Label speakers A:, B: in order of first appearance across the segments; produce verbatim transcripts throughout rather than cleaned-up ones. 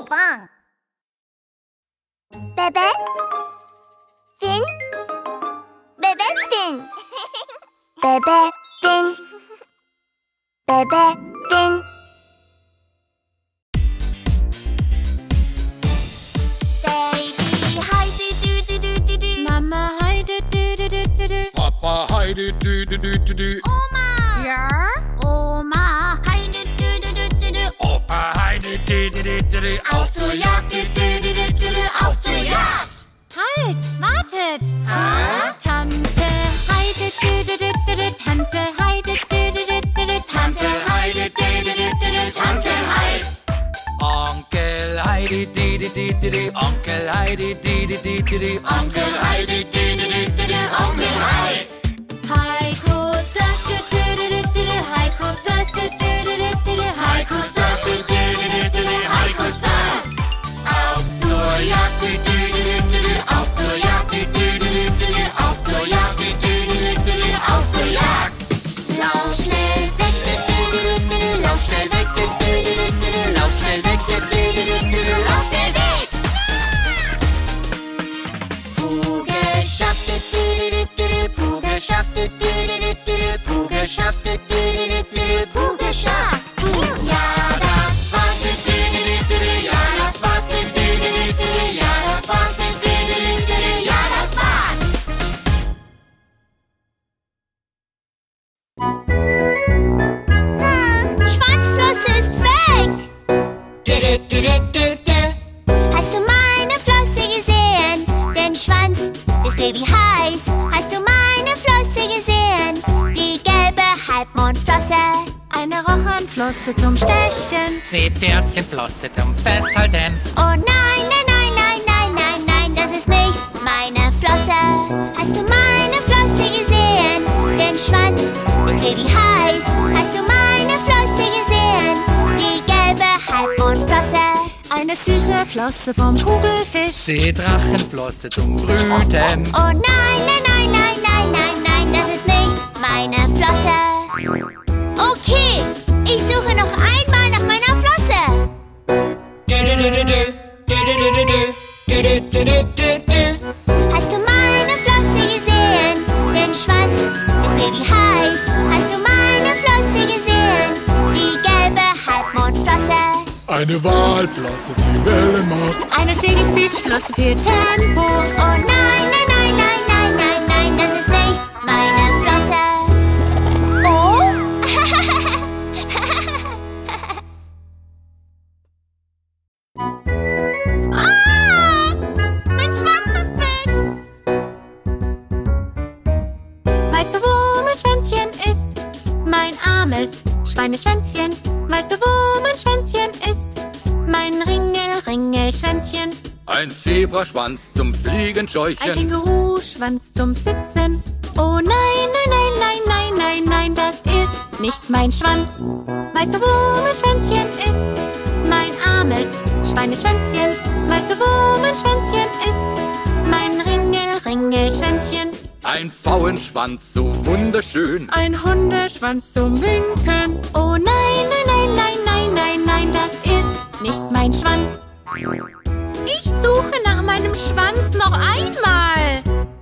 A: Bang. Bebe? Finn? Bebe Finn. Bebe Finn. Bebe Finn. Baby Heidi du du du du du.
B: Mama Heidi du du du du du.
C: Papa Heidi du du du du du.
A: Oma.
B: Ja?
A: Oma Heidi du du du du du.
C: Opa Heidi du du du du du.
A: Auf zur Jagd, du du du du du du. Auf zur Jagd.
B: Halt, wartet! Hä? Tante Heidi du du du du du. Tante Heidi du du du du du.
C: Tante Heidi du du du du du. Tante Heidi. Onkel Heidi du du du du du. Onkel Heidi du du du du du. Onkel Heidi du du du du du. Onkel Heidi.
B: Heiko Sass du du du du du du. Heiko Sass du du du du du du.
C: Heiko Sass du du du du du du. Heiko Sass. Auf zur Jagd du du du du du du. Auf zur Jagd du du du du du du. Auf zur Jagd du du du du du du. Auf zur Jagd.
A: Lauf schnell weg, du du du du du du. Lauf schnell weg, du du du du du du. Lauf schnell weg, du du du du du du. Lauf schnell weg. Puh geschafft, du du du du du. Puh geschafft, du du du du du. Puh geschafft, du du du du du. Puh geschafft. Ja, das war's, du du du du du. Ja, das war's, du du du du du. Ja, das war's, du du du du du. Ja, das war's. Hm, Schwanzflosse ist weg. Du, du, du, du, du, du. Hast du meine Flosse gesehen? Den Schwanz ist Baby heiß. Hast du meine Flosse gesehen? Die gelbe Halbmondflosse.
B: Eine Rochenflosse zum Stechen.
C: Seepferdchenflosse zum Festhalten.
A: Oh nein, nein, nein, nein, nein, nein, nein, das ist nicht meine Flosse. Hast du meine Flosse gesehen? Den Schwanz ist Baby heiß. Hast du meine Flosse gesehen? Die gelbe Halbmondflosse.
B: Eine süße Flosse vom Kugelfisch.
C: Seedrachenflosse zum Brüten.
A: Oh nein, nein, nein, nein, nein, nein, nein, das ist nicht meine Flosse. Okay, ich suche noch einmal nach meiner Flosse. Du, du, du, du, du. Du, du, du, du, du. Du, du, du, du, du, du. Hast du meine Flosse gesehen? Den Schwanz ist Baby heiß. Hast du meine Flosse gesehen? Die gelbe Halbmondflosse.
C: Eine Walflosse, die Wellen macht.
B: Eine Segelfischflosse für Tempo.
A: Oh nein, nein, nein, nein, nein, nein, nein, das ist nicht meine Flosse. Oh?
B: Ah! Mein Schwanz ist weg! Weißt du, wo mein Schwänzchen ist? Mein armes Schweineschwänzchen. Weißt du, wo mein Schwänzchen ist? Mein Ringel-Ringel-Schwänzchen.
C: Ein Zebraschwanz zum
B: Ein
C: Fliegenscheuchen.
B: Känguruschwanz zum Sitzen. Oh nein, nein, nein, nein, nein, nein, nein, das ist nicht mein Schwanz. Weißt du, wo mein Schwänzchen ist? Mein armes Schweineschwänzchen. Weißt du, wo mein Schwänzchen ist? Mein Ringel-Ringel-Schwänzchen.
C: Ein Pfauenschwanz, so wunderschön.
B: Ein Hundeschwanz zum Winken. Oh nein, nein, nein, nein, nein, nein, nein, das ist nicht mein Schwanz. Ich suche nach meinem Schwanz noch einmal.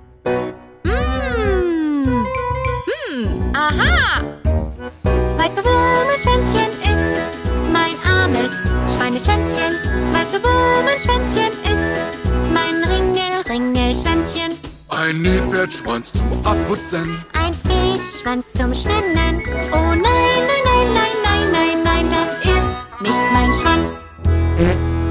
B: Hm. Hm. Aha. Weißt du, wo mein Schwänzchen ist? Mein armes Schweineschwänzchen. Weißt du, wo mein Schwänzchen ist? Mein Ringel-Ringel-Schwänzchen.
C: Ein Nilpferdschwanz zum Abputzen.
A: Ein Fischschwanz zum Schwimmen.
B: Oh nein, nein, nein, nein, nein, nein, nein, das ist nicht mein Schwanz.
A: Hä?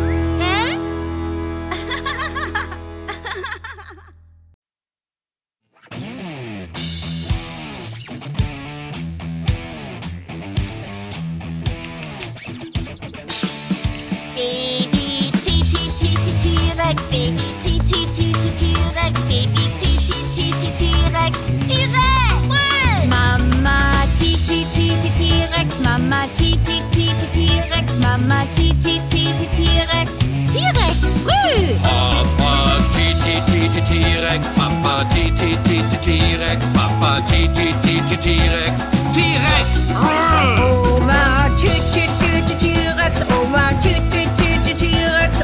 A: Baby, T, T, T, T, T-Rex. Baby, T, T, T, T, T-Rex. Baby, T, T, T, T, T-Rex. T-Rex! Brüll!
B: Mama T T T T T-Rex, Mama T T T T T-Rex, Mama T T T T T-Rex. T-Rex, brüll!
C: Papa T T T T T-Rex. Papa T T T T T-Rex. Papa T T T T T-Rex. T-Rex!
D: Oma T T T T T-Rex. Oma T T T T T-Rex.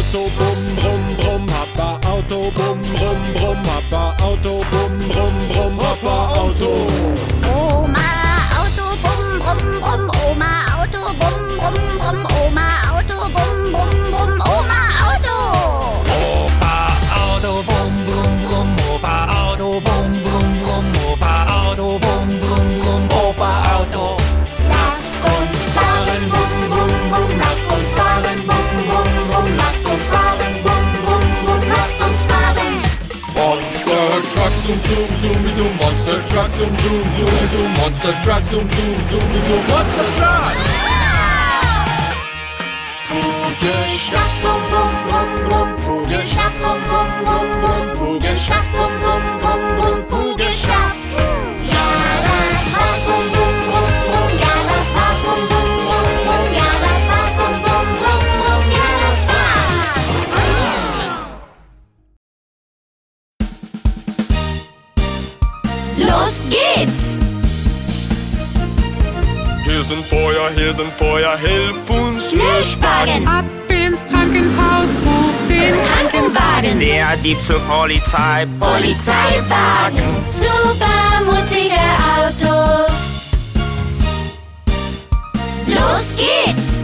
D: Auto, bum, brumm, brumm, Papa Auto, bum, brumm, brumm, Papa Auto, bum, brumm, brumm, Papa Auto.
A: Oma Auto, bum, brumm, brumm, Oma Auto, bum, brumm, brumm, Oma Auto, bum, brumm, brumm, Oma Auto.
C: Opa Auto, bum, brumm, brumm, Opa Auto, bum, brumm, brumm, Opa Auto, bum, brumm, brumm, Opa Auto.
A: Lasst uns fahren, bum, bum, bum, lasst uns fahren, bum, bum, bum, lasst uns fahren, bum, bum, bum, lasst uns fahren.
D: Monster Truck, zoom, zoom, zoom, zoom, Monster Truck, zoom, zoom, zoom, zoom, Monster Truck, zoom, zoom, zoom, zoom, Monster Truck.
A: Geschafft, bum, bum, bum, bum, Puh geschafft, bum, bum, bum, bum, Puh geschafft, bum, bum, bum, bum, Puh geschafft. Ja, das war's, bum, bum, bum, bum, ja, das war's, bum, bum, bum, bum, ja, das war's, bum, bum, bum, bum, ja, das war's. Los geht's!
E: Hier sind Feuer, hier sind Feuer, hilf uns!
A: Löschwagen!
F: Ab ins Krankenhaus, ruf den
A: Krankenwagen!
G: Der Dieb zur Polizei.
A: Polizeiwagen! Super mutige Autos! Los geht's!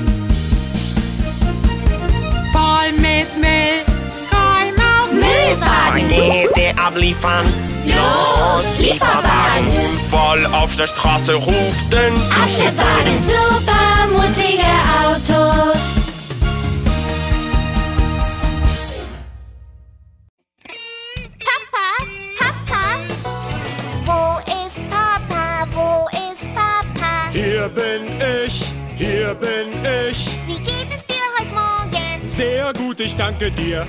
F: voll mit Müll. Räum auf
A: Müllwagen!
G: Pakete abliefern.
A: Los, Lieferwagen!
E: Unfall auf der Straße, ruft den
A: Aschewagen! Super mutige Autos! Papa, Papa! Wo ist Papa? Wo ist Papa?
D: Hier bin ich, hier bin ich.
A: Wie geht es dir heute Morgen?
D: Sehr gut, ich danke dir.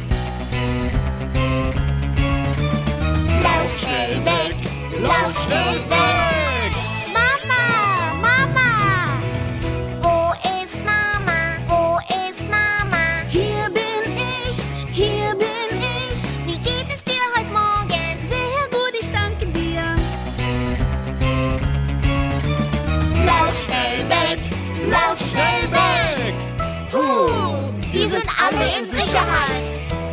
A: Lauf schnell weg! Lauf schnell weg! Mama! Mama! Wo ist Mama? Wo ist Mama? Hier bin ich! Hier bin ich! Wie geht es dir heute Morgen? Sehr gut, ich danke dir! Lauf schnell weg! Lauf schnell weg! Puh! Wir sind alle in Sicherheit!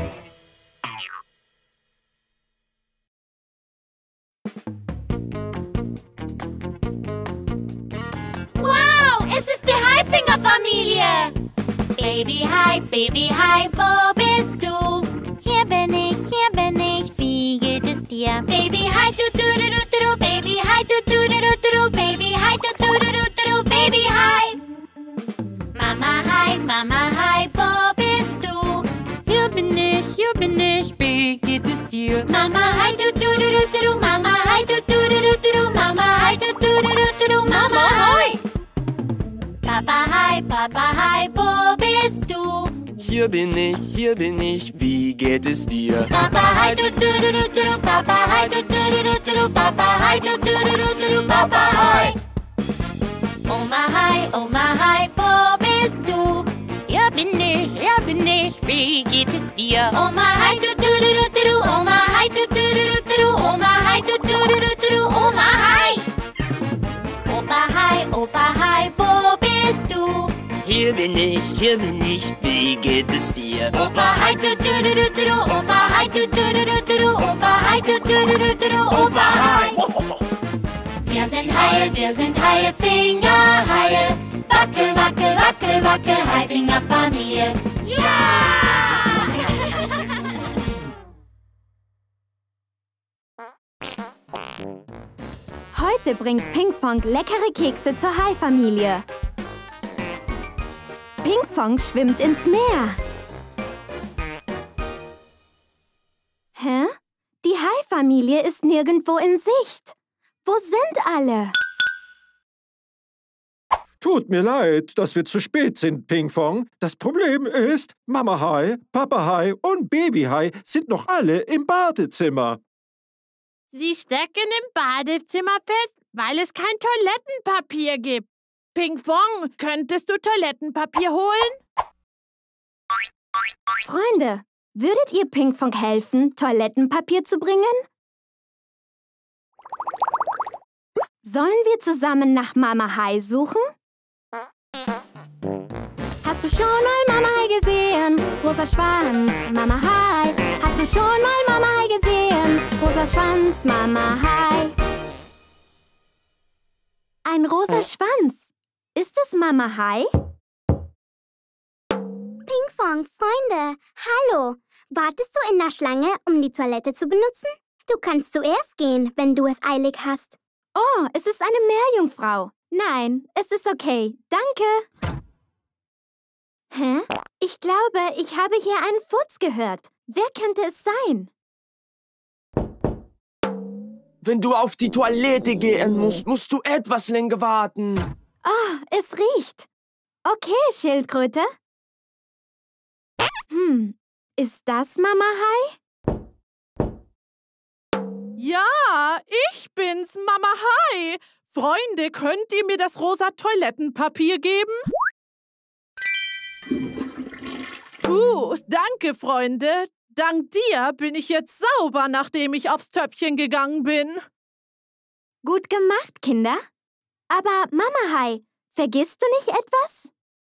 A: Wow, es ist die Haifinger-Familie! Baby Hai, Baby Hai, wo bist du? Hier bin ich, hier bin ich, wie geht es dir? Baby Hai, du du du du du, Baby Hai, du du du du du, Baby Hai, du du du du du, Baby Hai. Mama Hai, Mama Hai, wo bist du?
F: Hier bin ich, hier bin ich, wie geht es dir?
A: Mama Hai, du du du du du, Mama Hai, du du du du du, Mama Hai, du du du du du, Mama Hai. Papa Hai, Papa Hai, wo bist du?
G: Hier bin ich, hier bin ich, wie geht es dir?
A: Papa Hai, du du du du du, Papa Hai, du du du du du, Papa Hai, du du du du du, Papa Hai. Oma Hai, Oma Hai, wo bist du?
F: Hier bin ich, hier bin ich, wie geht es dir?
A: Oma Hai, du du du du du, Oma Hai, du du du du du, Oma Hai, du du du du du, Oma Hai. Opa Hai, Opa Hai, wo bist du?
G: Hier bin ich, hier bin ich, wie geht es dir?
A: Opa Hai, du du du du du, Opa Hai, du du du du du, Opa Hai, du du du du du, Opa Hai. Wir sind Haie, wir sind Haifinger, Haie. Wackel, wackel, wackel, wackel, Haifinger-Familie. Ja!
B: Heute bringt Pinkfong leckere Kekse zur Hai-Familie. Pinkfong schwimmt ins Meer. Hä? Die Hai-Familie ist nirgendwo in Sicht. Wo sind alle?
D: Tut mir leid, dass wir zu spät sind, Pinkfong. Das Problem ist, Mama Hai, Papa Hai und Baby Hai sind noch alle im Badezimmer.
H: Sie stecken im Badezimmer fest, weil es kein Toilettenpapier gibt. Pinkfong, könntest du Toilettenpapier holen?
B: Freunde, würdet ihr Pinkfong helfen, Toilettenpapier zu bringen? Sollen wir zusammen nach Mama Hai suchen? Hast du schon mal Mama Hai gesehen? Rosa Schwanz, Mama Hai. Hast du schon mal Mama Hai gesehen? Rosa Schwanz, Mama Hai. Ein rosa Schwanz. Ist es Mama Hai?
A: Pinkfong, Freunde, hallo. Wartest du in der Schlange, um die Toilette zu benutzen? Du kannst zuerst gehen, wenn du es eilig hast.
B: Oh, es ist eine Meerjungfrau. Nein, es ist okay. Danke. Hä? Ich glaube, ich habe hier einen Furz gehört. Wer könnte es sein?
G: Wenn du auf die Toilette gehen musst, musst du etwas länger warten.
B: Oh, es riecht. Okay, Schildkröte. Hm, ist das Mama Hai?
H: Ja, ich bin's, Mama Hai. Freunde, könnt ihr mir das rosa Toilettenpapier geben? Uh, danke, Freunde. Dank dir bin ich jetzt sauber, nachdem ich aufs Töpfchen gegangen bin.
B: Gut gemacht, Kinder. Aber Mama Hai, vergisst du nicht etwas?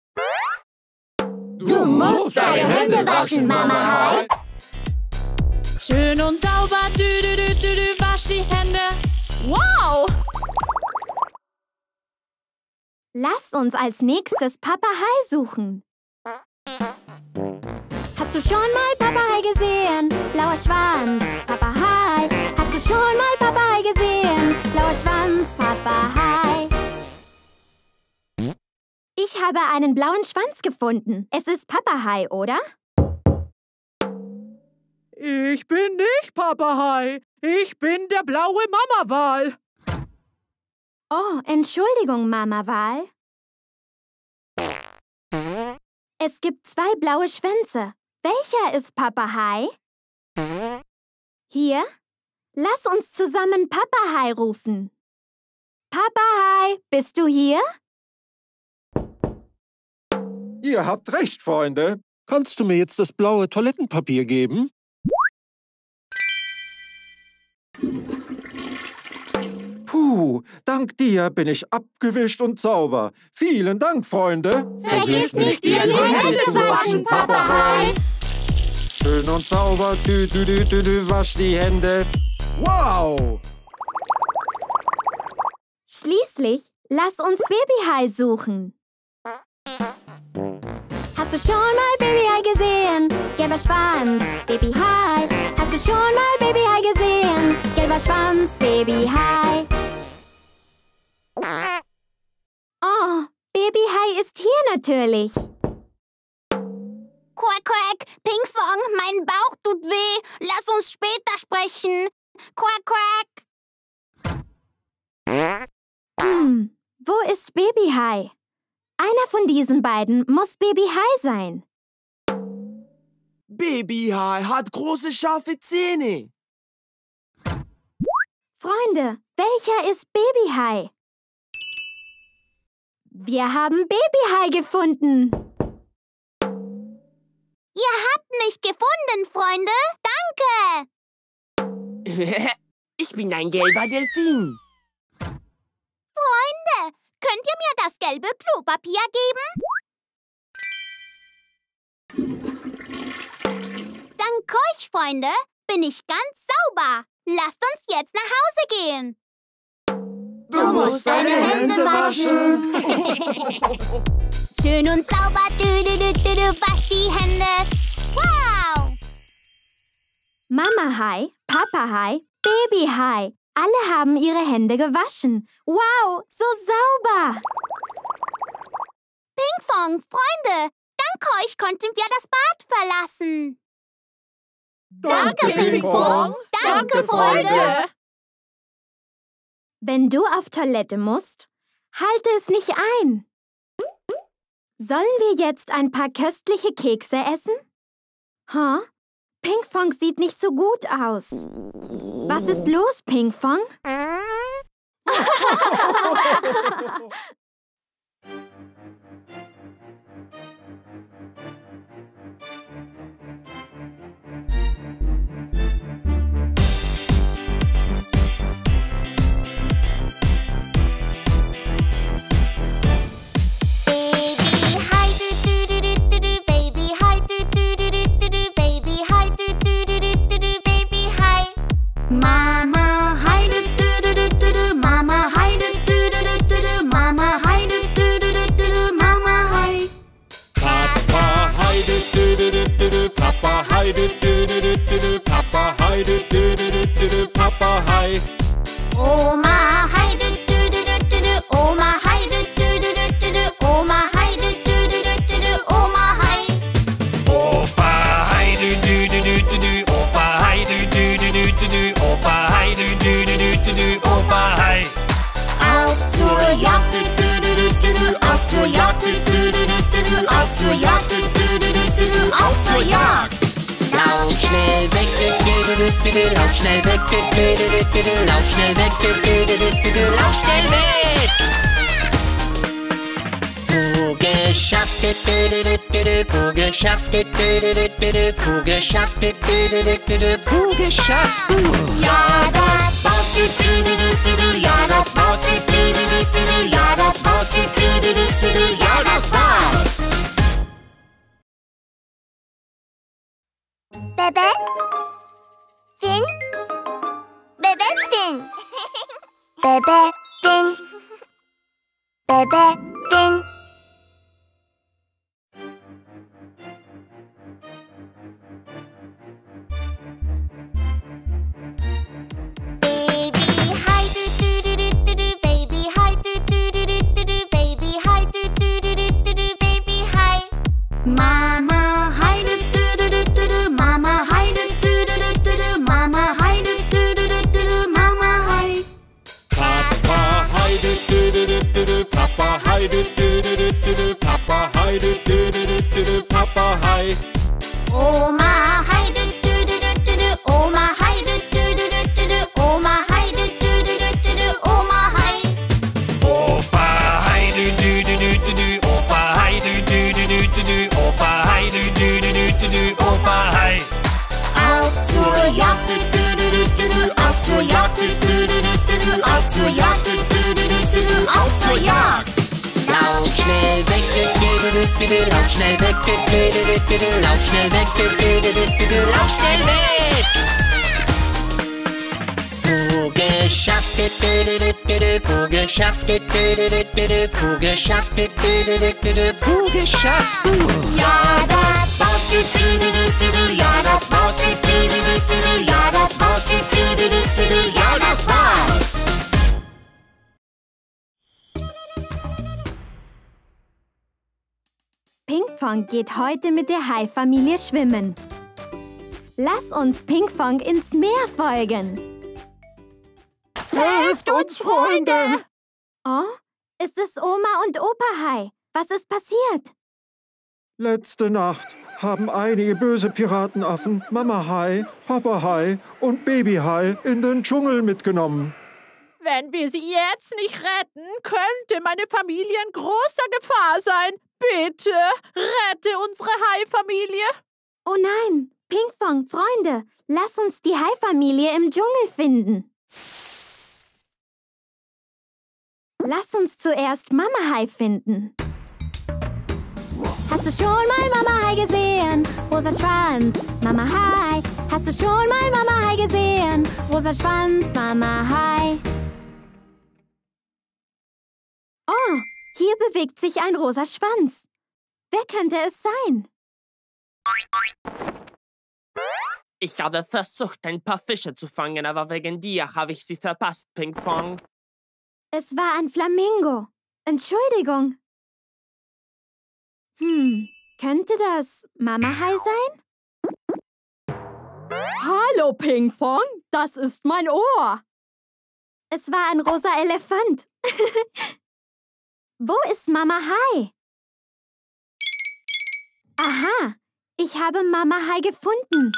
A: Du musst deine Hände waschen, Mama Hai.
F: Schön und sauber, dü, dü, dü, dü, dü, wasch die Hände.
H: Wow!
B: Lass uns als nächstes Papa Hai suchen. Hast du schon mal Papa Hai gesehen? Blauer Schwanz, Papa Hai. Hast du schon mal Papa Hai gesehen? Blauer Schwanz, Papa Hai. Ich habe einen blauen Schwanz gefunden. Es ist Papa Hai, oder?
H: Ich bin nicht Papa Hai. Ich bin der blaue Mama-Wal.
B: Oh, Entschuldigung, Mama Wal. Es gibt zwei blaue Schwänze. Welcher ist Papa Hai? Hier? Lass uns zusammen Papa Hai rufen. Papa Hai, bist du hier?
D: Ihr habt recht, Freunde. Kannst du mir jetzt das blaue Toilettenpapier geben? Puh, dank dir bin ich abgewischt und sauber. Vielen Dank, Freunde.
A: Vergiss nicht, dir die Hände zu waschen, Papa Hai.
D: Schön und sauber, dü, dü, dü, dü, dü, wasch die Hände. Wow!
B: Schließlich, lass uns Baby Hai suchen. Hast du schon mal Baby Hai gesehen? Gelber Schwanz, Baby Hai. Hast du schon mal Baby Hai gesehen? Gelber Schwanz, Baby Hai. Oh, Baby Hai ist hier natürlich.
A: Quack, quack, Pinkfong, mein Bauch tut weh. Lass uns später sprechen. Quack, quack.
B: Hm, wo ist Baby Hai? Einer von diesen beiden muss Baby Hai sein.
G: Baby Hai hat große, scharfe Zähne.
B: Freunde, welcher ist Baby Hai? Wir haben Baby Hai gefunden.
A: Ihr habt mich gefunden, Freunde. Danke.
G: Ich bin ein gelber Delfin.
A: Freunde, könnt ihr mir das gelbe Klopapier geben? Dank euch, Freunde, bin ich ganz sauber. Lasst uns jetzt nach Hause gehen.
E: Du musst deine Hände waschen.
A: Schön und sauber, du, du, du, du, du, wasch die Hände. Wow!
B: Mama Hai, Papa Hai, Baby Hai. Alle haben ihre Hände gewaschen. Wow, so sauber.
A: Pinkfong, Freunde, dank euch konnten wir das Bad verlassen.
H: Danke, Pinkfong.
A: Danke, Freunde.
B: Wenn du auf Toilette musst, halte es nicht ein. Sollen wir jetzt ein paar köstliche Kekse essen? Huh? Pinkfong sieht nicht so gut aus. Was ist los, Pinkfong?
A: Baby Hai, du, du, du, Jagd, du, du, du, du, du, auf zur Jagd, du, du, du, du, du, auf zur Jagd, du, du, du, du, du, auf zur Jagd. Lauf schnell weg, du, du, du, du, du, lauf schnell weg, du, du, du, du, du, lauf schnell weg, du, du, du, du, du, lauf schnell weg. Puh geschafft, du, du, du, du, du, puh geschafft, du, du, du, du, du, puh geschafft, du, du, du, du, du, puh geschafft. Ja, das war's, du, du, du, du, du, ja, das war's, du, du, du, du, du, ja, das war's, du, du, du, du, du, ja, das war's. Bebe? Finn? Bebe Finn. Bebe Finn. Bebe Finn. Mama, hi, du, du, du, du, du, du. Mama, hi, du, du, du, du, du, du. Mama, hi, du, du, du, du, du, du. Mama, hi.
E: Papa, hi, du, du, du, du, du, du. Papa, hi, du, du, du, du, du, du. Papa, hi, du, du, du, du, du, du. Papa, hi.
A: Oma, hi, du, du, du, du, du, du. Oma, hi, du, du, du, du, du, du. Oma, hi, du, du, du, du, du, du. Oma, hi.
C: Opa, hi, du, du, du, du, du, du. Opa, hi, du, du, du, du, du, du. Opa, hi, du, du, du, du, du, du. Opa, hi.
A: Auf zur Jagd, du, du, du, du, du. Auf zur Jagd, du, du, du, du, du. Auf zur Jagd, du, du, du, du, du. Auf zur Jagd.
C: Lauf schnell weg, du, du, du, du, du. Lauf schnell weg, du, du, du, du, du. Lauf schnell weg, du, du, du, du, du. Lauf schnell weg. Puh geschafft, du, du, du, du, du. Puh geschafft, du, du, du, du, du. Puh geschafft, du, du, du, du, du. Puh geschafft.
A: Ja, das war's, du, du, du, du, du. Ja, das war's, du, du, du, du, du. Ja, das war's, du, du, du, du, du. Ja, das war's.
B: Pinkfong geht heute mit der Hai-Familie schwimmen. Lass uns Pinkfong ins Meer folgen.
D: Helft uns, Freunde!
B: Oh, ist es Oma und Opa Hai? Was ist passiert?
D: Letzte Nacht haben einige böse Piratenaffen Mama Hai, Papa Hai und Baby Hai in den Dschungel mitgenommen.
H: Wenn wir sie jetzt nicht retten, könnte meine Familie in großer Gefahr sein. Bitte, rette unsere Hai-Familie.
B: Oh nein, Pinkfong, Freunde, lass uns die Hai-Familie im Dschungel finden. Lass uns zuerst Mama Hai finden. Hast du schon mal Mama Hai gesehen? Rosa Schwanz, Mama Hai. Hast du schon mal Mama Hai gesehen? Rosa Schwanz, Mama Hai. Oh, hier bewegt sich ein rosa Schwanz. Wer könnte es sein?
G: Ich habe versucht, ein paar Fische zu fangen, aber wegen dir habe ich sie verpasst, Pinkfong.
B: Es war ein Flamingo. Entschuldigung. Hm, könnte das Mama Hai sein?
F: Hallo, Pinkfong, das ist mein Ohr.
B: Es war ein rosa Elefant. Wo ist Mama Hai? Aha, ich habe Mama Hai gefunden.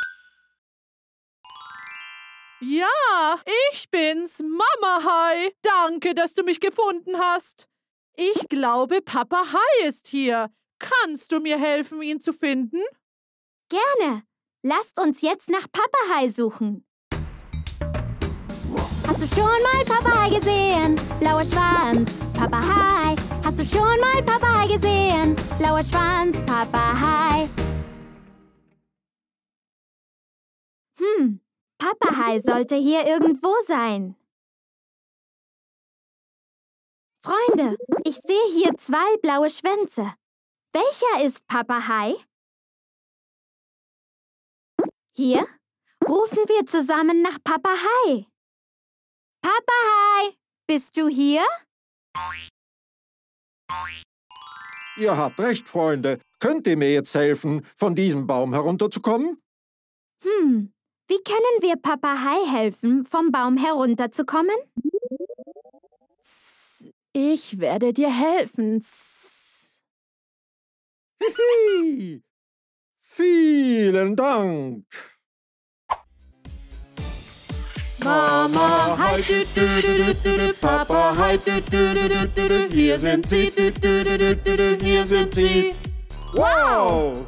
H: Ja, ich bin's, Mama Hai. Danke, dass du mich gefunden hast. Ich glaube, Papa Hai ist hier. Kannst du mir helfen, ihn zu finden?
B: Gerne. Lasst uns jetzt nach Papa Hai suchen. Hast du schon mal Papa Hai gesehen? Blauer Schwanz, Papa Hai. Hast du schon mal Papa Hai gesehen? Blauer Schwanz, Papa Hai. Hm, Papa Hai sollte hier irgendwo sein. Freunde, ich sehe hier zwei blaue Schwänze. Welcher ist Papa Hai? Hier? Rufen wir zusammen nach Papa Hai. Papa Hai, bist du hier?
D: Ihr habt recht, Freunde. Könnt ihr mir jetzt helfen, von diesem Baum herunterzukommen?
B: Hm, wie können wir Papa Hai helfen, vom Baum herunterzukommen?
H: Ich werde dir helfen.
D: Hihi. Vielen Dank.
H: Mama Hai, dü, dü, dü, dü, dü, Papa Hai, dü, dü, dü, dü, dü, hier sind sie, dü, dü, dü, dü, dü, hier sind sie.
D: Wow!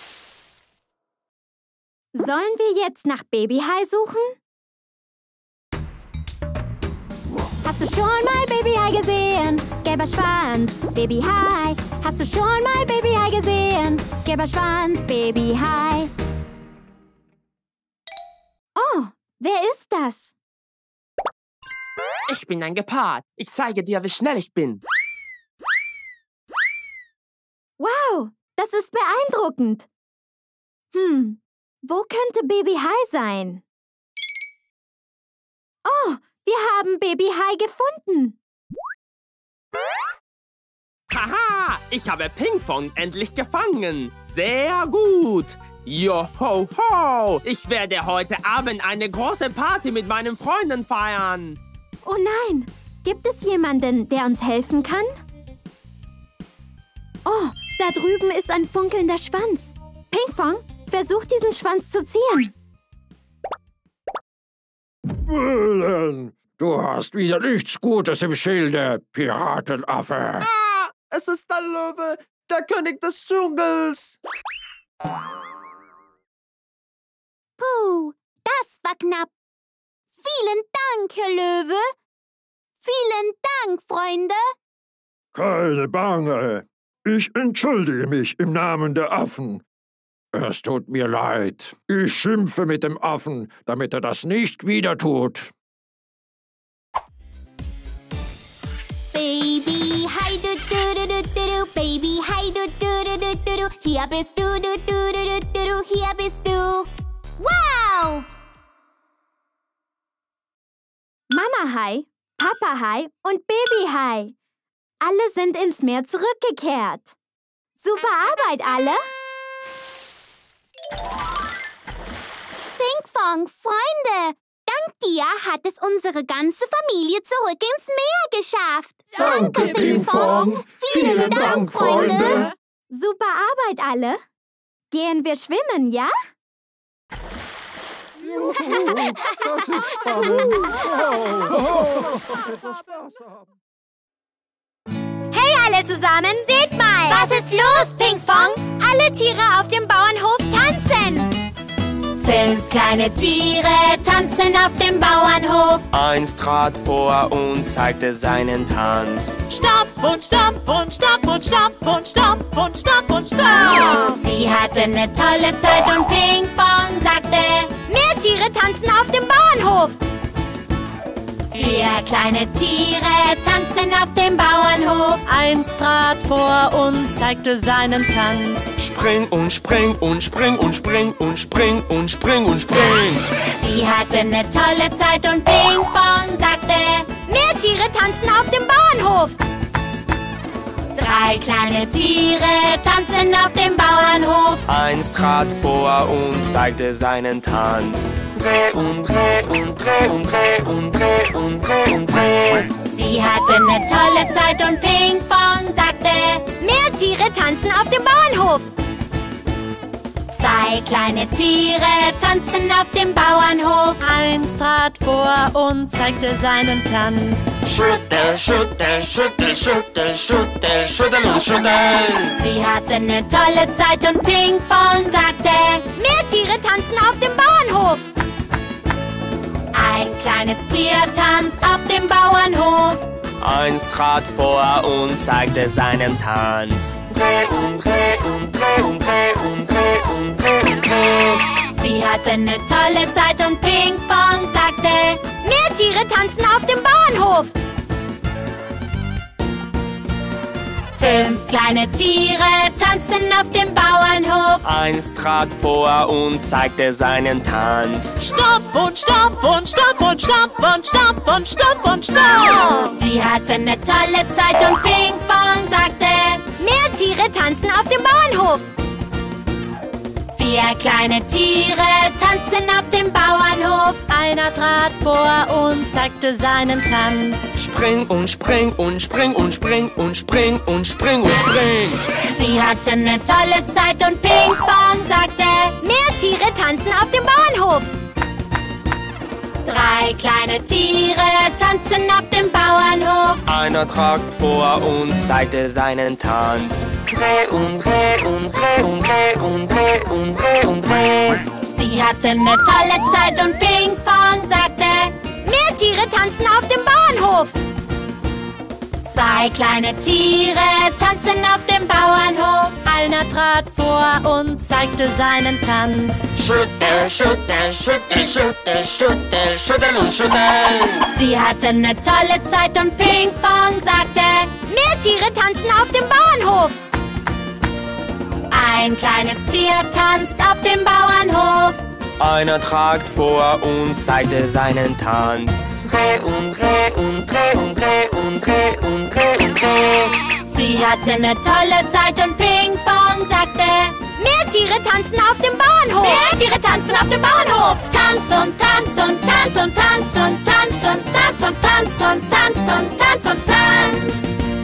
B: Sollen wir jetzt nach Baby Hai suchen? Hast du schon mal Baby Hai gesehen? Gelber Schwanz, Baby Hai. Hast du schon mal Baby Hai gesehen? Gelber Schwanz, Baby Hai. Oh, wer ist das?
G: Ich bin ein Gepard. Ich zeige dir, wie schnell ich bin.
B: Wow, das ist beeindruckend. Hm, wo könnte Baby Hai sein? Oh, wir haben Baby Hai gefunden.
G: Haha, ich habe Pinkfong endlich gefangen. Sehr gut. Joho ho, ich werde heute Abend eine große Party mit meinen Freunden feiern.
B: Oh nein, gibt es jemanden, der uns helfen kann? Oh, da drüben ist ein funkelnder Schwanz. Pinkfong, versuch diesen Schwanz zu ziehen.
D: Willen, du hast wieder nichts Gutes im Schilde, Piratenaffe.
G: Ah, es ist der Löwe, der König des Dschungels.
A: Puh, das war knapp. Vielen Dank, Herr Löwe. Vielen Dank, Freunde.
D: Keine Bange. Ich entschuldige mich im Namen der Affen. Es tut mir leid. Ich schimpfe mit dem Affen, damit er das nicht wieder tut.
A: Baby Hai, du, du, du, du, du, du. Baby Hai, du, du, du, du, du, du. Hier bist du, du, du, du, du, du, du. Hier bist du. Wow!
B: Mama Hai, Papa Hai und Baby Hai. Alle sind ins Meer zurückgekehrt. Super Arbeit, alle.
A: Pinkfong, Freunde, dank dir hat es unsere ganze Familie zurück ins Meer geschafft.
D: Danke, Pinkfong. Vielen Dank, Freunde.
B: Super Arbeit, alle. Gehen wir schwimmen, ja?
D: Juhu, das ist spannend. Wow. Lass uns etwas Spaß haben.
B: Hey, alle zusammen, seht mal.
A: Was ist los, Pinkfong?
B: Alle Tiere auf dem Bauernhof tanzen.
A: Fünf kleine Tiere tanzen auf dem Bauernhof.
G: Eins trat vor und zeigte seinen Tanz.
F: Stampf und stampf und stampf und stampf und stampf und stampf und stampf.
A: Sie hatte eine tolle Zeit und Pinkfong sagte:
B: Mehr Tiere tanzen auf dem Bauernhof.
A: Vier kleine Tiere tanzen auf dem Bauernhof.
F: Eins trat vor und zeigte seinen Tanz.
G: Spring und spring und spring und spring und spring und spring und spring.
A: Sie hatte eine tolle Zeit und Pinkfong sagte:
B: Mehr Tiere tanzen auf dem Bauernhof.
A: Drei kleine Tiere tanzen auf dem Bauernhof.
G: Eins trat vor und zeigte seinen Tanz. Dreh und dreh und dreh und dreh und dreh und dreh und dreh.
A: Sie hatte eine tolle Zeit und Pinkfong sagte:
B: Mehr Tiere tanzen auf dem Bauernhof.
A: Zwei kleine Tiere tanzen auf dem Bauernhof.
F: Eins trat vor und zeigte seinen Tanz.
G: Schüttel, schüttel, schüttel, schüttel, schüttel, schüttel und schüttel.
A: Sie hatte eine tolle Zeit und Pinkfong sagte:
B: Mehr Tiere tanzen auf dem Bauernhof.
A: Ein kleines Tier tanzt auf dem Bauernhof.
G: Eins trat vor und zeigte seinen Tanz. Dreh und dreh und dreh und dreh und dreh und dreh und dreh.
A: Sie hatte eine tolle Zeit und Pinkfong sagte:
B: Mehr Tiere tanzen auf dem Bauernhof.
A: Fünf kleine Tiere tanzen auf dem Bauernhof.
G: Eins trat vor und zeigte seinen Tanz.
F: Stampf und stampf und stampf und stampf und stampf und stampf und stampf.
A: Sie hatte eine tolle Zeit und Pinkfong sagte:
B: Mehr Tiere tanzen auf dem Bauernhof.
A: Vier kleine Tiere
B: tanzen auf dem Bauernhof. Einer trat vor und zeigte seinen Tanz.
G: Spring und spring und spring und spring und spring und spring und spring.
B: Sie hatten eine tolle Zeit und Ping Pong sagte:
A: Mehr Tiere tanzen auf dem Bauernhof.
B: Drei kleine Tiere tanzen auf dem Bauernhof.
G: Einer trat vor und zeigte seinen Tanz. Dreh und dreh und dreh und dreh und dreh und dreh und dreh.
B: Sie hatten eine tolle Zeit und Ping Pong sagte:
A: Mehr Tiere tanzen auf dem Bauernhof.
B: Zwei kleine Tiere tanzen auf dem Bauernhof. Einer trat vor und zeigte seinen Tanz.
G: Schüttel, schüttel, schüttel, schüttel, schüttel, schüttel und schüttel.
B: Sie hatten eine tolle Zeit und Ping Pong sagte:
A: Mehr Tiere tanzen auf dem Bauernhof.
B: Ein kleines Tier tanzt auf dem Bauernhof.
G: Einer trat vor und zeigte seinen Tanz. Dreh und dreh und dreh und dreh und dreh und dreh und dreh.
B: Sie hatte eine tolle Zeit und Ping Pong sagte:
A: Mehr Tiere tanzen auf dem Bauernhof.
B: Mehr Tiere tanzen auf dem Bauernhof. Tanz und Tanz und Tanz und Tanz und Tanz und Tanz und Tanz und Tanz und Tanz und Tanz.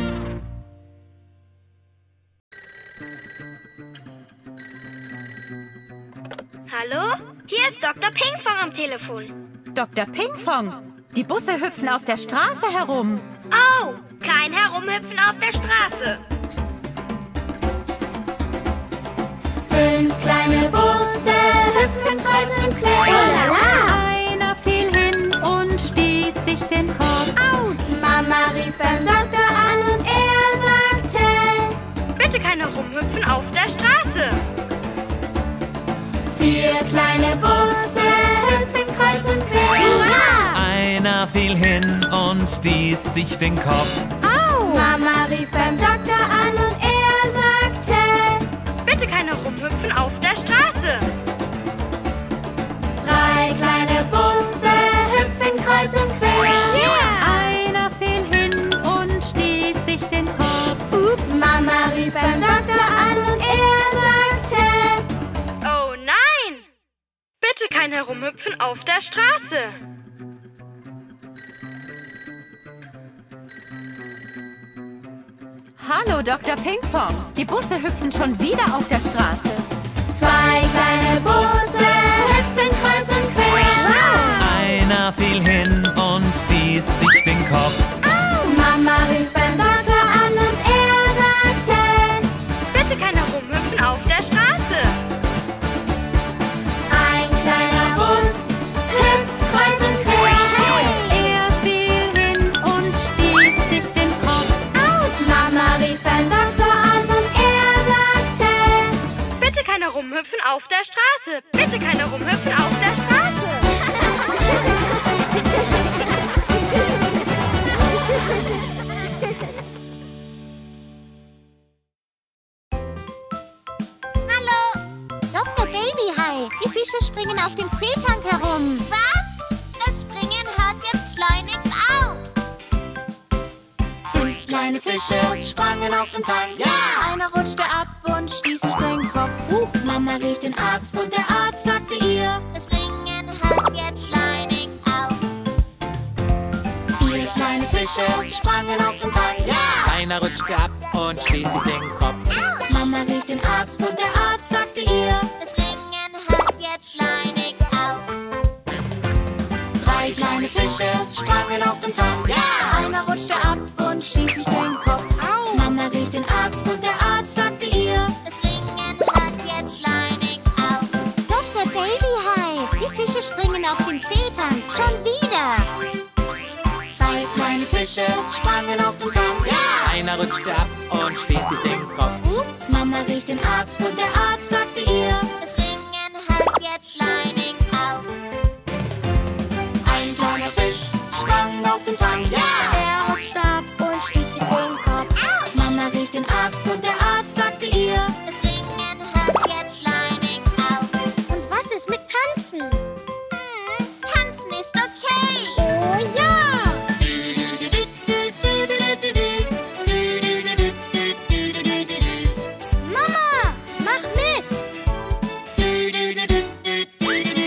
A: Hallo? Hier ist Doktor Pingfong am Telefon.
I: Doktor Pingfong, die Busse hüpfen auf der Straße herum.
A: Oh, kein Herumhüpfen auf der Straße.
B: Fünf kleine Busse hüpfen kreuz und quer.
I: Einer fiel hin und stieß sich den Kopf.
B: Autsch! Mama rief beim Doktor an und er sagte:
A: Bitte kein Herumhüpfen auf der Straße.
B: Vier kleine Busse hüpfen kreuz und quer.
J: Einer fiel hin und stieß sich den Kopf.
B: Au! Mama rief beim Doktor an und er sagte:
A: Bitte kein Herumhüpfen auf der Straße.
B: Drei kleine Busse hüpfen kreuz und quer.
I: Einer fiel hin und stieß sich den Kopf.
B: Ups! Mama rief beim Doktor an und er sagte:
A: Oh nein! Bitte kein Herumhüpfen auf der Straße.
I: Hallo, Doktor Pingfong. Die Busse hüpfen schon wieder auf der Straße.
B: Zwei kleine Busse hüpfen kreuz und quer.
J: Einer fiel hin und stieß sich den Kopf.
B: Au! Mama rief beim Doktor an und er sagte:
A: Bitte kein Herumhüpfen auf der Straße.
B: Ein kleiner Bus hüpft kreuz und quer.
I: Er fiel hin und stieß sich den Kopf.
B: Autsch! Mama rief beim Doktor an und er sagte:
A: Bitte kein Herumhüpfen auf der Straße. Bitte kein Herumhüpfen auf der Straße. Hallo! Doktor Babyhai, die Fische springen auf dem Seetank herum. Was? Das Springen hört jetzt schleunigst auf.
B: Fünf kleine Fische sprangen auf dem Tank. Ja!
I: Yeah! Einer rutschte ab und stieß sich den Kopf.
B: Uh, Mama rief den Arzt und der Arzt sagte ihr:
A: Das Springen hört jetzt schleunigst auf.
B: Vier kleine Fische sprangen auf dem Tank. Ja! Yeah!
J: Einer rutschte ab und stieß sich den Kopf.
B: Mama rief den Arzt und der Arzt sagte ihr:
A: Das Springen hört jetzt schleunigst auf.
B: Drei kleine Fische sprangen auf dem Tank. Ja! Yeah!
I: Einer rutschte ab und stieß sich den Kopf.
B: Mama rief den Arzt und der Arzt sagte ihr:
A: Das Springen hört jetzt schleunigst auf. Doktor Babyhai, die Fische springen auf dem Seetank. Schon wieder.
B: Zwei kleine Fische sprangen auf dem Tank. Ja! Yeah!
J: Einer rutschte ab und stieß sich den Kopf.
B: Ups! Mama rief den Arzt und der Arzt sagte ihr:
A: Das Springen hört jetzt schleunigst auf.
B: Ein kleiner Fisch sprang auf den Tank. Ja! Yeah!
A: Er rutschte ab und stieß sich den Kopf.
B: Mama rief den Arzt und der Arzt sagte ihr:
A: Das Springen hört jetzt schleunigst auf. Und was ist mit Tanzen? Hm, tanzen ist okay. Oh ja! Mama, mach mit!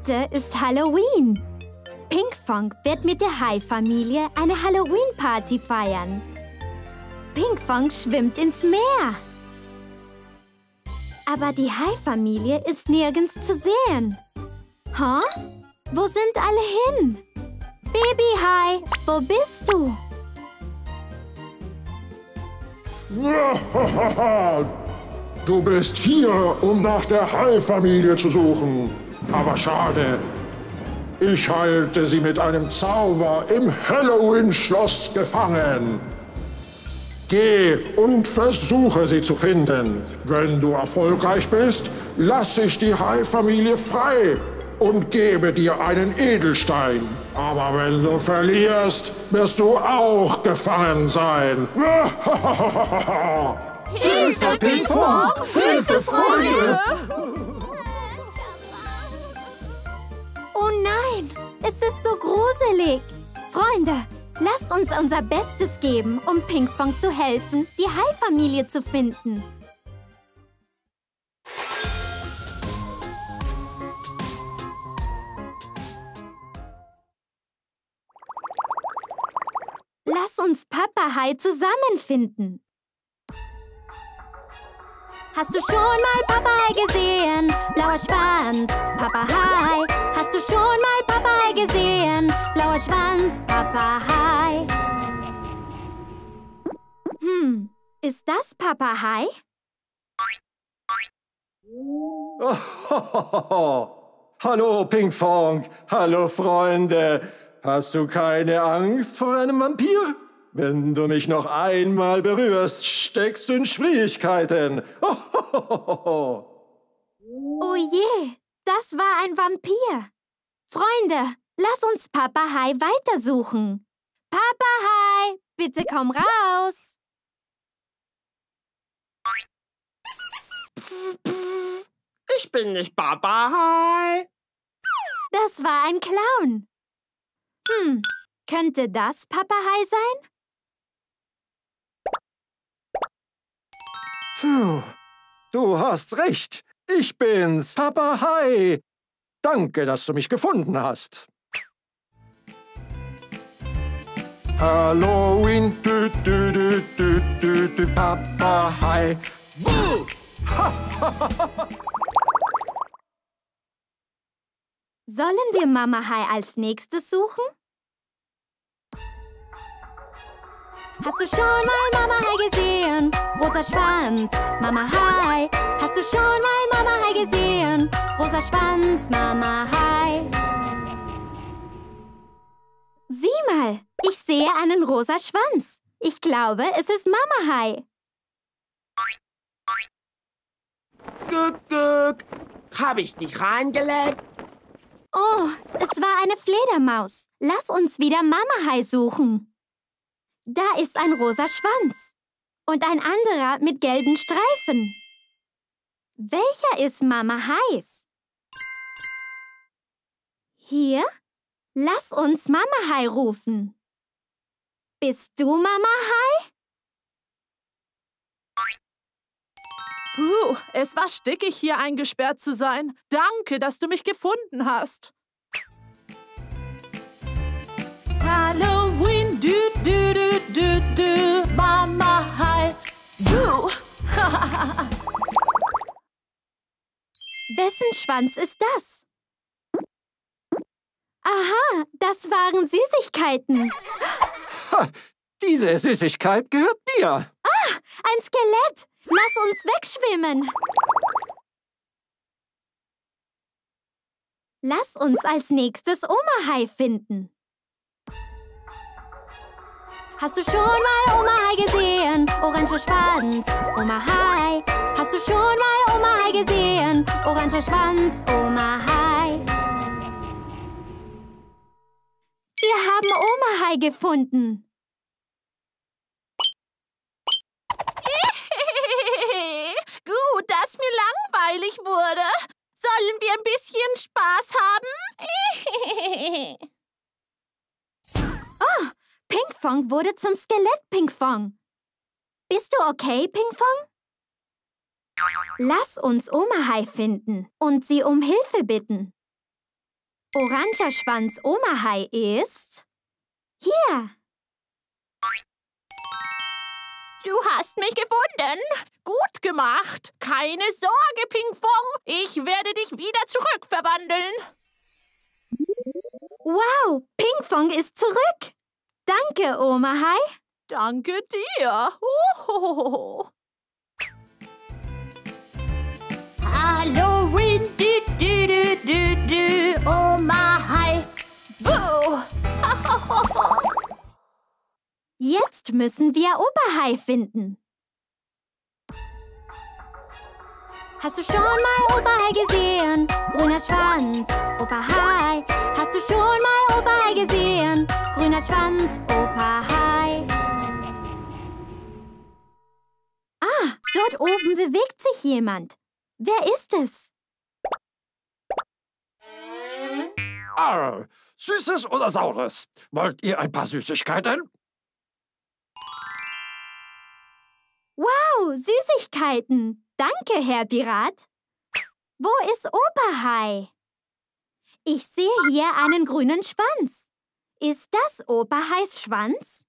B: Heute ist Halloween. Pinkfong wird mit der Hai-Familie eine Halloween-Party feiern. Pinkfong schwimmt ins Meer. Aber die Hai-Familie ist nirgends zu sehen. Hä? Wo sind alle hin? Baby-Hai, wo bist du?
D: Du bist hier, um nach der Hai-Familie zu suchen. Aber schade. Ich halte sie mit einem Zauber im Halloween-Schloss gefangen. Geh und versuche sie zu finden. Wenn du erfolgreich bist, lasse ich die Hai-Familie frei und gebe dir einen Edelstein. Aber wenn du verlierst, wirst du auch gefangen sein.
C: Hilfe, Pinkfong! Hilfe, Freunde!
B: Oh nein, es ist so gruselig. Freunde, lasst uns unser Bestes geben, um Pinkfong zu helfen, die Hai-Familie zu finden. Lass uns Papa Hai zusammenfinden. Hast du schon mal Papa Hai gesehen? Blauer Schwanz, Papa Hai. Hast du schon mal Papa Hai gesehen? Blauer Schwanz, Papa Hai. Hm, ist das Papa Hai?
E: Oh, hallo, Pinkfong. Hallo, Freunde. Hast du keine Angst vor einem Vampir? Wenn du mich noch einmal berührst, steckst du in Schwierigkeiten.
B: Oh je, das war ein Vampir. Freunde, lass uns Papa Hai weitersuchen. Papa Hai, bitte komm raus.
G: Pff, pff, ich bin nicht Papa Hai.
B: Das war ein Clown. Hm, könnte das Papa Hai sein?
E: Puh, du hast recht. Ich bin's, Papa Hai. Danke, dass du mich gefunden hast. Halloween, du, du, du, du, du, du, Papa Hai.
B: Sollen wir Mama Hai als nächstes suchen? Hast du schon mal Mama Hai gesehen? Rosa Schwanz, Mama Hai. Hast du schon mal Mama Hai gesehen? Rosa Schwanz, Mama Hai. Sieh mal, ich sehe einen rosa Schwanz. Ich glaube, es ist Mama Hai.
G: Guck, guck. Hab ich dich reingelegt?
B: Oh, es war eine Fledermaus. Lass uns wieder Mama Hai suchen. Da ist ein rosa Schwanz und ein anderer mit gelben Streifen. Welcher ist Mama Hais? Hier? Lass uns Mama Hai rufen. Bist du Mama Hai?
H: Puh, es war stickig, hier eingesperrt zu sein. Danke, dass du mich gefunden hast. Halloween, du, du, du, du, du, Mama Hai. Du.
B: Wessen Schwanz ist das? Aha, das waren Süßigkeiten.
E: Ha, diese Süßigkeit gehört mir.
B: Ah, ein Skelett. Lass uns wegschwimmen. Lass uns als nächstes Oma Hai finden. Hast du schon mal Oma Hai gesehen? Oranger Schwanz, Oma Hai. Hast du schon mal Oma Hai gesehen? Oranger Schwanz, Oma Hai. Wir haben Oma Hai gefunden.
H: Gut, dass mir langweilig wurde. Sollen wir ein bisschen Spaß haben?
B: Oh, Pinkfong wurde zum Skelett Pinkfong. Bist du okay, Pinkfong? Lass uns Oma Hai finden und sie um Hilfe bitten. oranger Schwanz Oma-Hai ist... hier.
H: Du hast mich gefunden. Gut gemacht. Keine Sorge, Pinkfong. Ich werde dich wieder zurückverwandeln.
B: Wow, Pinkfong ist zurück. Danke, Oma-Hai.
H: Danke dir. Ohohoho. Halloween, du, du, du, du, du, Oma-Hai.
B: Jetzt müssen wir Opa-Hai finden. Hast du schon mal Opa-Hai gesehen? Grüner Schwanz, Opa-Hai. Hast du schon mal Opa-Hai gesehen? Grüner Schwanz, Opa-Hai. Ah, dort oben bewegt sich jemand. Wer ist es?
D: Ah, Süßes oder Saures? Wollt ihr ein paar Süßigkeiten?
B: Wow, Süßigkeiten. Danke, Herr Pirat. Wo ist Opa-Hai? Ich sehe hier einen grünen Schwanz. Ist das Opa-Hais Schwanz?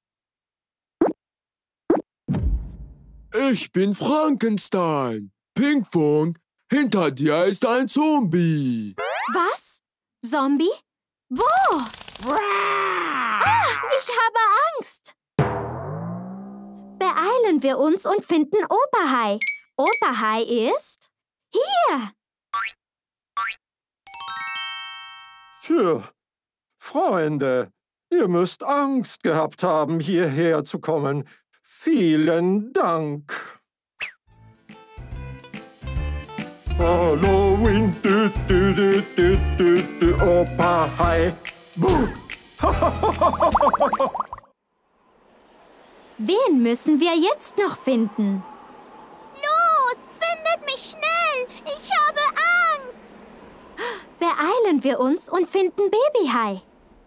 K: Ich bin Frankenstein. Pinkfong, hinter dir ist ein Zombie.
B: Was? Zombie? Wo? Ah, ich habe Angst. Beeilen wir uns und finden Opa-Hai. Opa-Hai ist hier.
E: Tja, Freunde, ihr müsst Angst gehabt haben, hierher zu kommen. Vielen Dank. Halloween, du, du, du, du, du, du, Opa-Hai.
B: Wen müssen wir jetzt noch finden?
A: Los, findet mich schnell! Ich habe Angst!
B: Beeilen wir uns und finden Baby-Hai.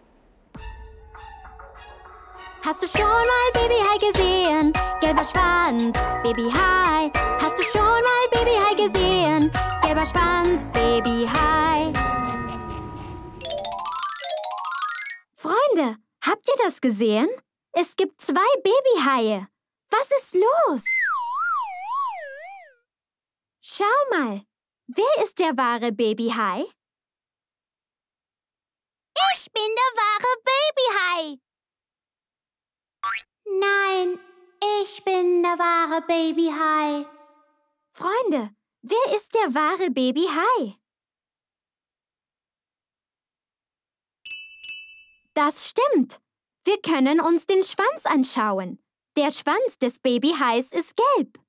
B: Hast du schon mal Baby-Hai gesehen? Gelber Schwanz, Baby-Hai. Hast du schon mal Baby-Hai gesehen? Gelber Schwanz, Baby-Hai. Freunde, habt ihr das gesehen? Es gibt zwei Babyhaie. Was ist los? Schau mal, wer ist der wahre Babyhai?
A: Ich bin der wahre Babyhai. Nein, ich bin der wahre Babyhai.
B: Freunde, wer ist der wahre Babyhai? Das stimmt. Wir können uns den Schwanz anschauen. Der Schwanz des Babyhais ist gelb.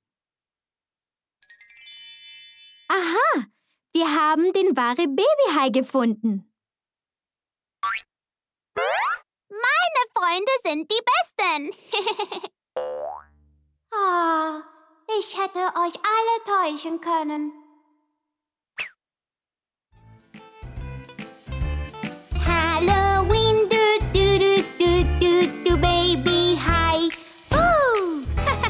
B: Aha, wir haben den wahren Babyhai gefunden.
A: Meine Freunde sind die Besten. Oh, ich hätte euch alle täuschen können. Halloween, du, du, du, du, du, du, Babyhai. Uh.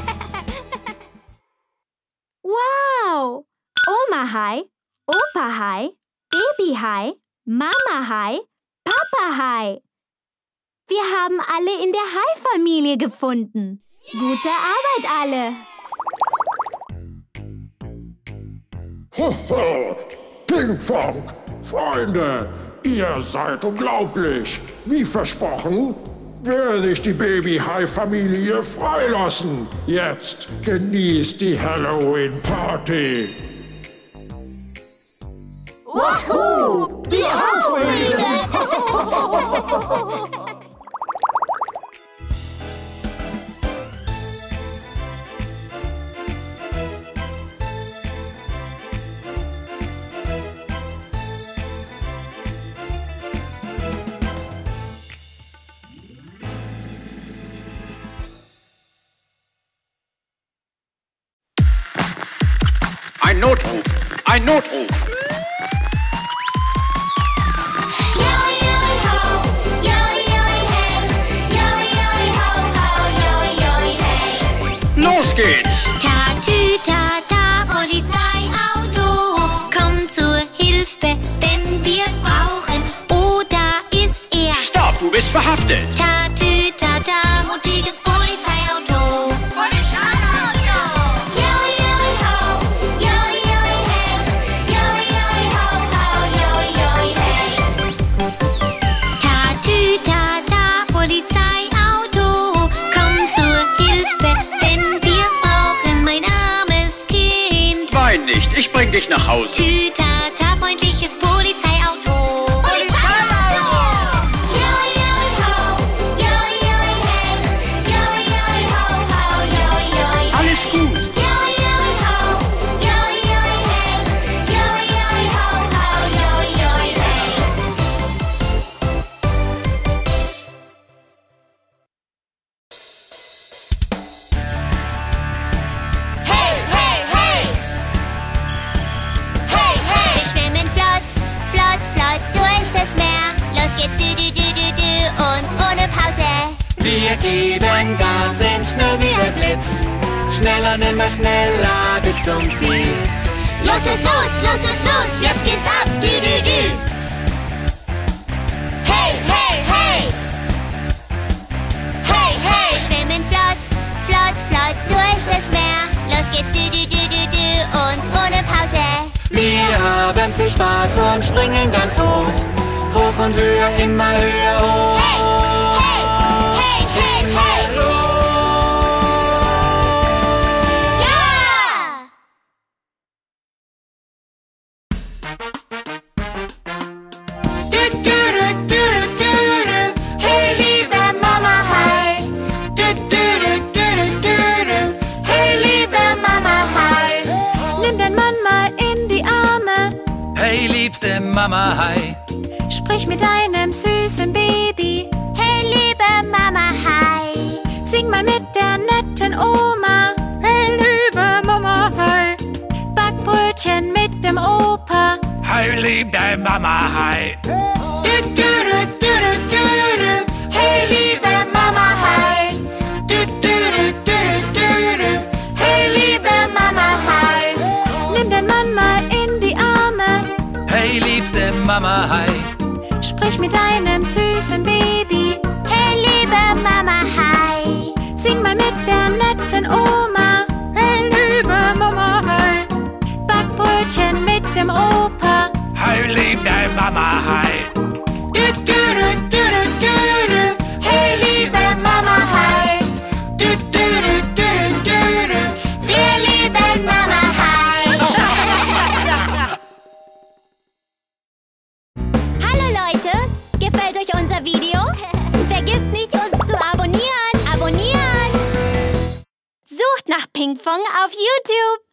B: Wow! Oma-Hai, Opa-Hai, Babyhai, Mama-Hai, Papa-Hai. Wir haben alle in der Hai-Familie gefunden. Gute Arbeit, alle.
D: Hoho, Pinkfong, Freunde, ihr seid unglaublich. Wie versprochen, werde ich die Baby-Hai-Familie freilassen. Jetzt genießt die Halloween-Party.
H: Wahoo! Die Aufregung!
L: Ein Notruf! Ein Notruf! Los geht's!
A: Tatütata, Polizeiauto, komm zur Hilfe, wenn wir's brauchen.
L: verhaftet.
A: Tatütata, mutiges Polizeiauto. Polizeiauto! Joi, joi, ho, joi, joi, hey. Joi, joi, ho, ho, joi, joi, hey. Tatütata, Polizeiauto, komm zur Hilfe, wenn wir's brauchen, mein armes Kind.
L: Wein nicht, ich bring dich nach Hause.
A: Tütata, freundliches Polizeiauto. Polizeiauto! Joi, joi, ho, joi, joi, hey. Joi, joi, ho, ho, joi, joi, hey.
L: Alles gut.
A: Joi, joi, ho, joi, joi, hey. Joi, joi, ho, ho, joi, joi, hey. Hey, hey, hey! Hey, hey! Wir schwimmen flott, flott, flott durch das Meer. Los geht's, du, du, du, du, du, und ohne Pause.
J: Wir geben Gas, sind schnell wie der Blitz. Schneller, nimmer schneller bis zum Ziel.
A: Los ist los, los ist los, jetzt geht's ab, du, du, du. Hey, hey, hey! Hey, hey! Wir schwimmen flott, flott, flott durch das Meer. Los geht's, du, du, du, du, du, und ohne Pause.
J: Wir haben viel Spaß und springen ganz hoch. Hoch und höher, immer höher hoch.
A: Hey, hey, hey, hey, hey! Ja!
B: Du, du, du, du, du, du. Hey, liebe Mama, hi. Du, du, du, du, du, du. Hey, liebe Mama, hi. Nimm den Mann mal in die Arme.
J: Hey, liebste Mama, hi.
B: Sprich mit deinem süßen Baby.
A: Hey, liebe Mama, hi.
B: Sing mal mit der netten Oma. Hey, liebe Mama, hi. Backbrötchen mit dem Opa.
J: Hey, liebste Mama, hi.
B: Du, du, du, du, du, du. Hey, liebe Mama, hi. Du, du, du, du, du, du. Hey, liebe Mama, hi. Nimm den Mann mal in die Arme.
J: Hey, liebste Mama, hi.
B: Sprich mit deinem süßen Baby.
A: Hey, liebe Mama, hi.
B: Sing mal mit der netten Oma. Hey, liebe Mama, hi. Backbrötchen mit dem Opa.
J: Hey, liebste Mama, hi.
B: Du, du, du, du, du, du. Hey, liebe Mama, hi. Du, du, du, du, du, du. Wir lieben Mama, hi.
A: Hallo Leute, gefällt euch unser Video? Vergisst nicht, uns zu abonnieren. Abonnieren! Sucht nach Pinkfong auf YouTube.